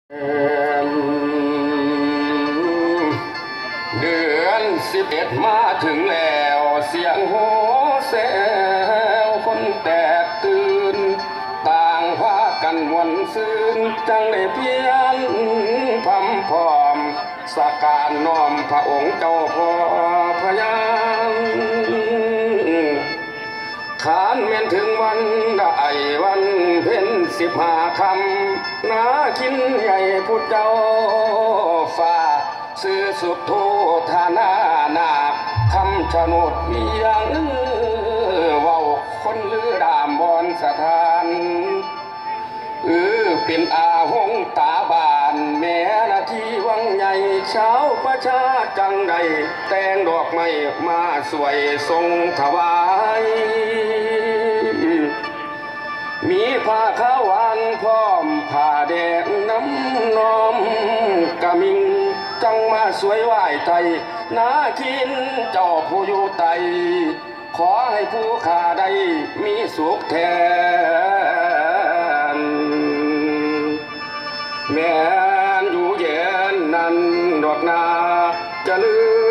เดือน11มาถึงแล้วเสียงโห่แซวคนแตกตื่นต่างพากันมวนซื่นจังได้เพียนพำพร้อมสักการน้อมพระองค์เจ้าพ่อพญาขานแม่นถึงวันได้วันเพ็ญ15 ค่ำนาคินใหญ่พุทธเจ้าฟ้าซื้อสุดโทธานานาคำชะโนดเลียงเว้าคนลือดามบอนสถานเป็นอาหงตาบานแม่นาทีวังใหญ่เช้าประชาจังใดแต่งดอกไม้มาสวยทรงถวายมีผ้าขาวหวานพร้อมผ้าแดงน้ำนอมกะมิงจังมาสวยไหว้ไทยนาคินเจ้าผู้อยู่ไตขอให้ผู้ข้าได้มีสุขแทนแม้นอยู่เย็นนั้นดอกนาจะลื